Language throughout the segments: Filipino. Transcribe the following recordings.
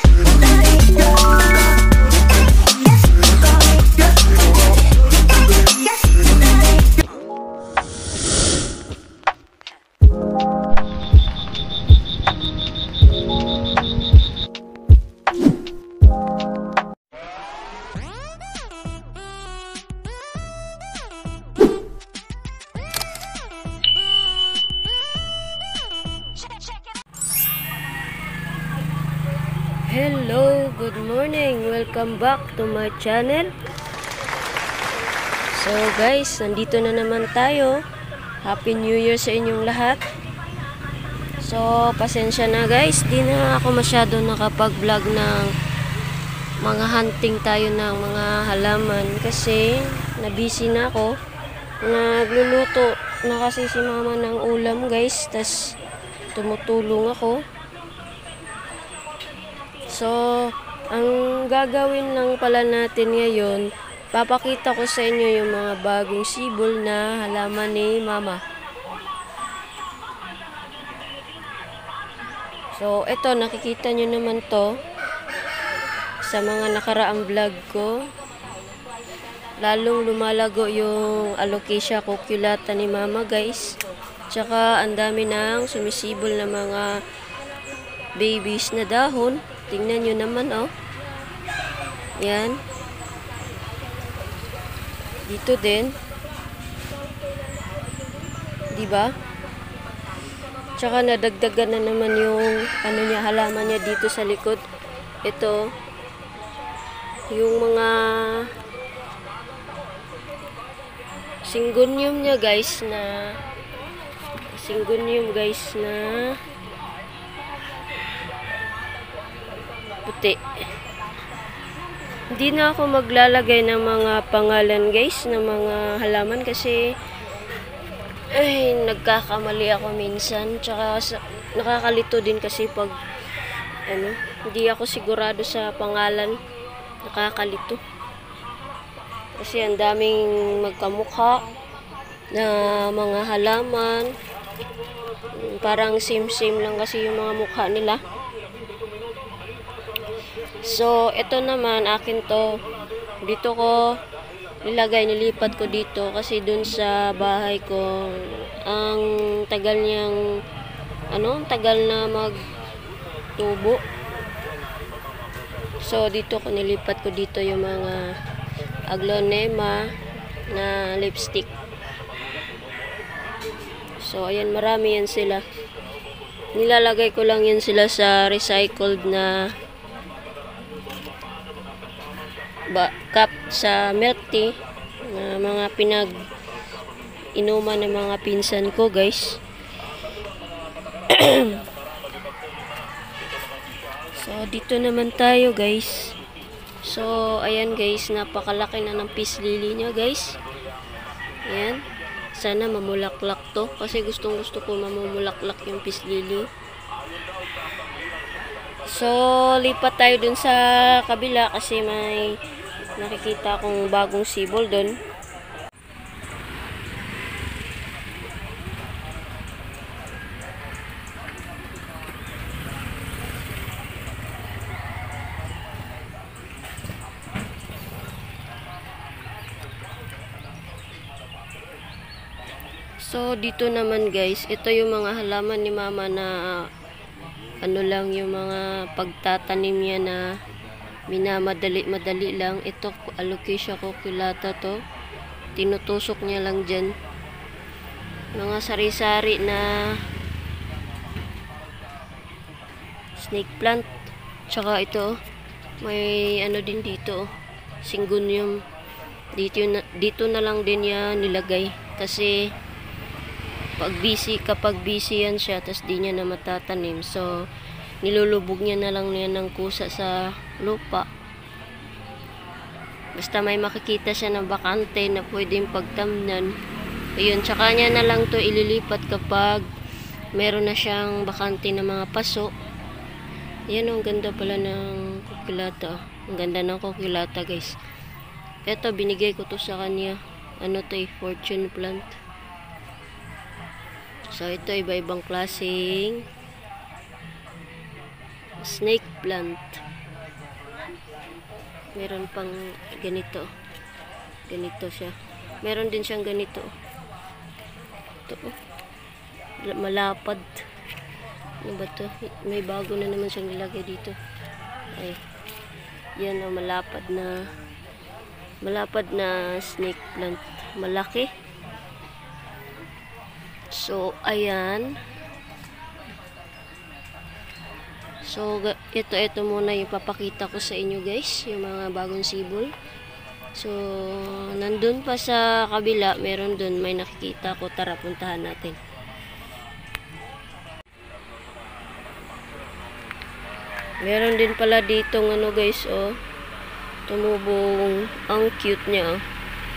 Hello, good morning. Welcome back to my channel. So guys, nandito na naman tayo. Happy New Year sa inyong lahat. So pasensya na guys, di na ako masyado nakapag-vlog ng mga hunting tayo ng mga halaman kasi nabisi na ako. Nagluluto na kasi si mama ng ulam guys, tas tumutulong ako. So, ang gagawin lang pala natin ngayon, papakita ko sa inyo yung mga bagong sibol na halaman ni mama. So, ito, nakikita nyo naman to sa mga nakaraang vlog ko. Lalong lumalago yung alocasia cuculata ni mama guys. Tsaka, ang dami nang sumisibol na mga babies na dahon. Tingnan nyo naman, oh. Yan. Dito din. Diba? Tsaka nadagdagan na naman yung halaman niya dito sa likod. Ito. Yung mga syngonium niya, guys, na puti. Hindi na ako maglalagay ng mga pangalan guys ng mga halaman kasi nagkakamali ako minsan, tsaka nakakalito din kasi pag hindi ako sigurado sa pangalan, nakakalito kasi ang daming magkamukha na mga halaman, parang same lang kasi yung mga mukha nila. So, ito naman, akin to. Dito ko nilipat ko dito kasi dun sa bahay ko, ang tagal niyang, tagal na magtubo. So, dito ko nilipat ko dito yung mga aglonema na lipstick. So, ayan, marami yan sila. Nilalagay ko lang yan sila sa recycled na cup sa milk tea na mga pinag-inuman ng mga pinsan ko guys. So dito naman tayo guys. So ayan guys, napakalaki na ng peace lily niya guys. Ayan, sana mamulaklak to kasi gustong gusto ko mamulaklak yung peace lily. So lipat tayo dun sa kabila kasi may nakikita akong bagong sibol doon. So dito naman guys, ito yung mga halaman ni mama na lang yung mga pagtatanim niya na madali lang. Ito alocasia cuculata to, tinutusok niya lang dyan mga sari-sari na snake plant. Tsaka ito may din dito, syngonium. Dito na lang din niya nilagay kasi kapag busy yan siya, tas di niya na matatanim, so nilulubog niya na lang ng kusa sa lupa. Basta may makikita siya na bakante na pwedeng pagtamnan, ayun, tsaka niya na lang to ililipat kapag meron na siyang bakante na mga paso. Yan, ang ganda pala ng cuculata. Ang ganda ng cuculata guys. Eto, binigay ko to sa kanya. Fortune plant. So ito, iba-ibang klaseng snake plant. Meron pang ganito. Ganito siya. Meron din siyang ganito. Ito, oh. Malapad. Ano ba to? May bago na naman siyang nilagay dito. Ay. Yan, oh, malapad na snake plant. Malaki. So, ayan. So, ito muna yung papakita ko sa inyo guys. Yung mga bagong sibol. So, nandun pa sa kabila. Meron dun. May nakikita ko. Tara, puntahan natin. Meron din pala ditong ano guys, oh. Tumubong. Ang cute niya, oh.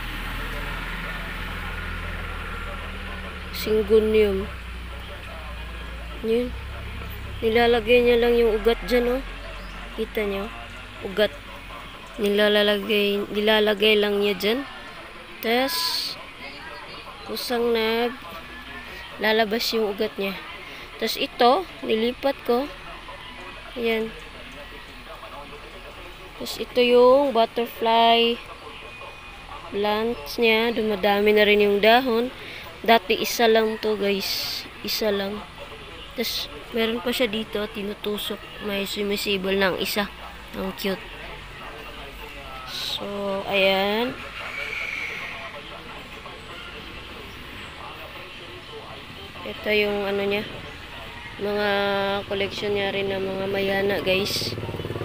Syngonium. Yun. Nilalagay niya lang yung ugat dyan, oh. Kita niyo? Ugat. Nilalagay lang niya dyan. Tapos, kusang lalabas yung ugat niya. Tapos ito, nilipat ko. Ayan. Tapos ito yung butterfly plants niya. Dumadami na rin yung dahon. Dati isa lang to guys. Isa lang. Tapos meron pa siya dito. Tinutusok. May sumisibol ng isa. Ang cute. So, ayan. Ito yung ano niya. Mga collection niya rin ng mga mayana guys.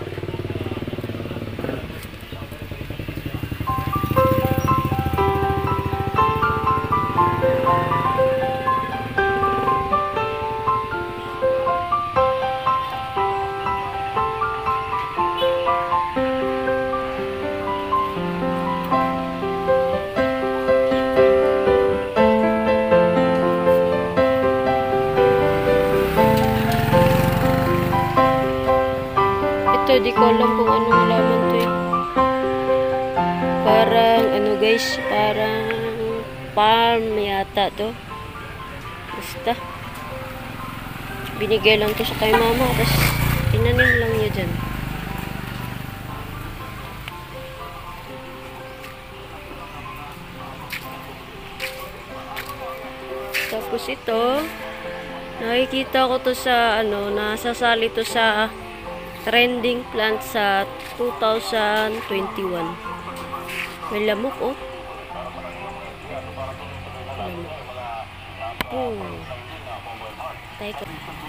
Di ko alam kung anong halaman to eh. Parang ano guys, parang palm yata to. Basta binigay lang to sa kay mama, tapos tinanim lang niya dyan. Tapos ito, nakikita ko to sa ano, nasasali to sa trending plant sa 2021. May lamok, oh. Lamok. Oh. Teka.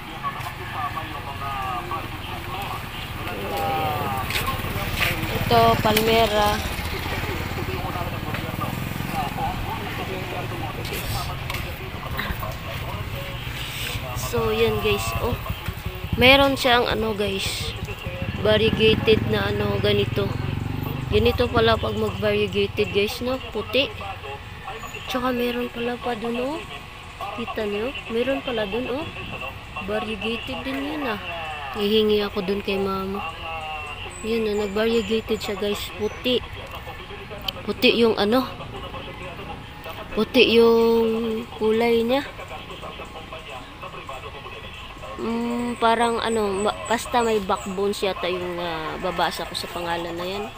Ito, palmera. So, yan guys. Oh. Meron siyang ano guys. Variegated na ano, ganito. Ganito pala pag mag-variegated guys, no? Puti. Tsaka meron pala pa dun, oh. Kita nyo? Meron pala dun, oh. Variegated din yun, ah. Hihingi ako dun kay mama. Yun, oh. Nag-variegated siya guys. Puti. Puti yung ano. Puti yung kulay niya. Parang ano, basta may backbones yata yung babasa ko sa pangalan na yan.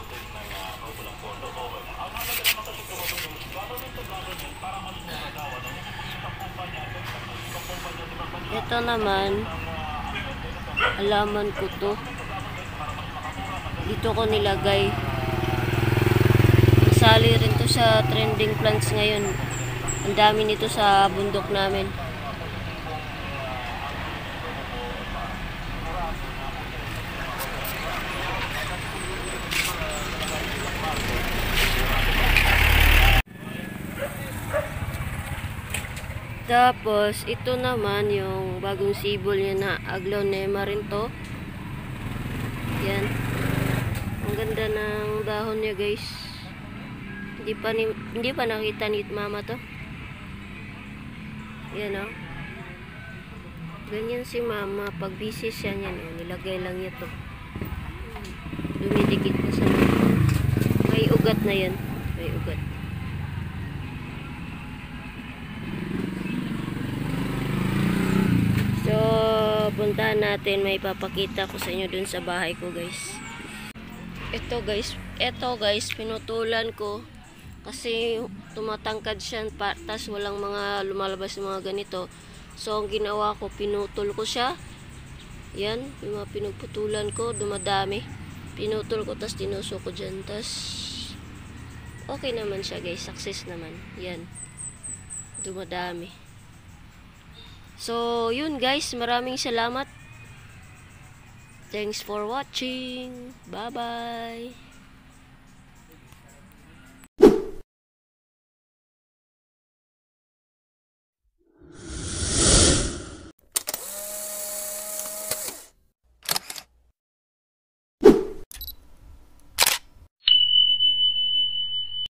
Ito naman, halaman ko to. Dito ko nilagay. Nasali rin to sa trending plants ngayon. Ang dami nito sa bundok namin. Tapos, ito naman yung bagong sibol niya na aglonema rin to. Yan. Ang ganda ng dahon niya guys. Hindi pa nakita ni mama to. Yan o. Ganyan si mama. Pag busy siya niyan, nilagay lang niya to. Dumidikit na sa mama. May ugat na yan. May ugat. So, puntahan natin. May papakita ko sa inyo dun sa bahay ko guys. Ito guys, pinutulan ko kasi tumatangkad siya tas walang mga lumalabas ng mga ganito. So ang ginawa ko, pinutol ko siya. Yan, yung mga pinagputulan ko, dumadami. Pinutol ko tas tinusok ko dyan. Tas okay naman siya guys, success naman. Yan, dumadami. So yun guys, maraming salamat. Thanks for watching. Bye bye.